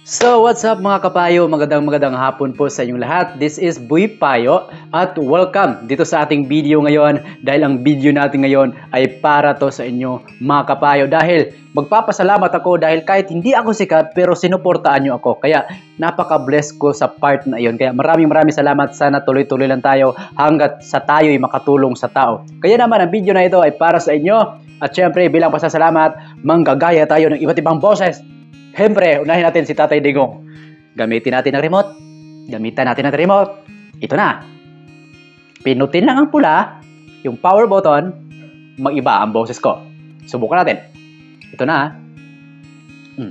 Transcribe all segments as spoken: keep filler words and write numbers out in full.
So what's up mga kapayo, magandang magandang hapon po sa inyong lahat. This is Boy Payo at welcome dito sa ating video ngayon dahil ang video natin ngayon ay para to sa inyo mga kapayo. Dahil magpapasalamat ako dahil kahit hindi ako sikat pero sinuportaan nyo ako. Kaya napaka-bless ko sa part na iyon. Kaya maraming maraming salamat, sana tuloy-tuloy lang tayo hanggat sa tayo ay makatulong sa tao. Kaya naman ang video na ito ay para sa inyo at syempre bilang pasasalamat manggagaya tayo ng iba't ibang boses. Siyempre, unahin natin si Tatay Digong. Gamitin natin ang remote. Gamitan natin ang remote. Ito na. Pinutin lang ang pula, yung power button, mag-iba ang boses ko. Subukan natin. Ito na. Hmm.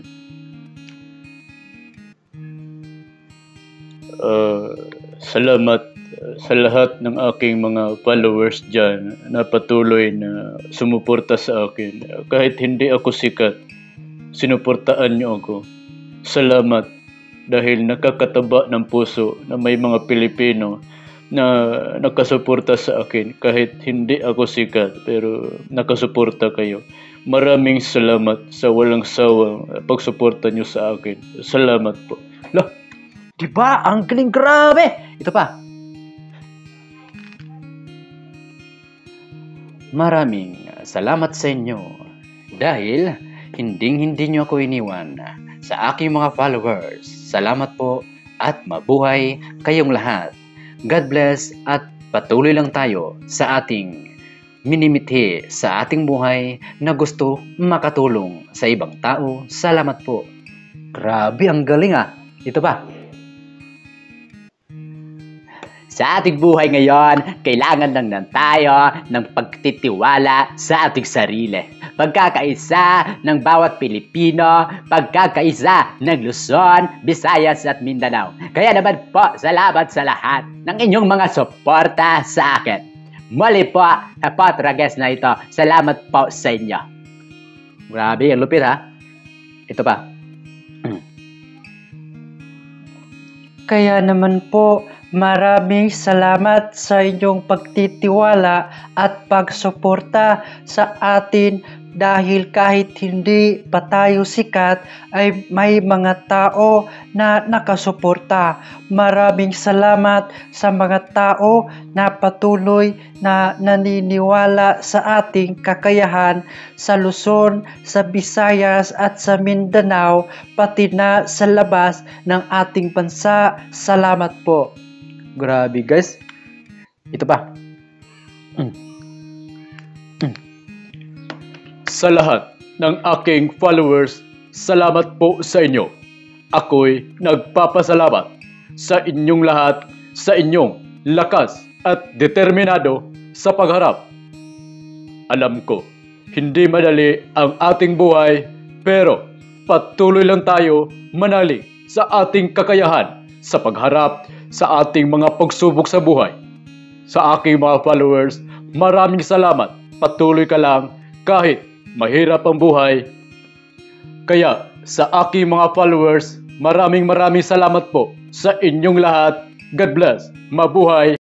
Uh, salamat sa lahat ng aking mga followers dyan na patuloy na sumuporta sa akin. Kahit hindi ako sikat, sinuportaan niyo ako. Salamat dahil nakakataba ng puso na may mga Pilipino na nakasuporta sa akin kahit hindi ako sikat pero nakasuporta kayo. Maraming salamat sa walang sawang pagsuporta niyo sa akin. Salamat po. Lah, diba? Ang galing, grabe! Ito pa. Maraming salamat sa inyo dahil hinding-hindi nyo ako iniwan. Sa aking mga followers, salamat po at mabuhay kayong lahat. God bless at patuloy lang tayo sa ating minimithi sa ating buhay na gusto makatulong sa ibang tao. Salamat po. Grabe, ang galing ah. Ito pa. Sa ating buhay ngayon, kailangan lang ng tayo ng pagtitiwala sa ating sarili. Pagkakaisa ng bawat Pilipino, pagkakaisa ng Luzon, Visayas at Mindanao. Kaya naman po, salamat sa lahat ng inyong mga suporta sa akin. Muli po, sa podcast na ito, salamat po sa inyo. Grabe, ang lupit ha. Ito pa. Kaya naman po, maraming salamat sa inyong pagtitiwala at pagsuporta sa atin dahil kahit hindi pa tayo sikat ay may mga tao na nakasuporta. Maraming salamat sa mga tao na patuloy na naniniwala sa ating kakayahan sa Luzon, sa Visayas at sa Mindanao, pati na sa labas ng ating bansa. Salamat po. Grabe guys. Ito pa. Mm. Mm. Sa lahat ng aking followers, salamat po sa inyo. Ako'y nagpapasalamat sa inyong lahat, sa inyong lakas at determinado sa pagharap. Alam ko, hindi madali ang ating buhay, pero patuloy lang tayo manalig sa ating kakayahan sa pagharap sa ating mga pagsubok sa buhay. Sa aking mga followers, maraming salamat. Patuloy ka lang kahit mahirap ang buhay. Kaya sa aking mga followers, maraming maraming salamat po sa inyong lahat. God bless. Mabuhay.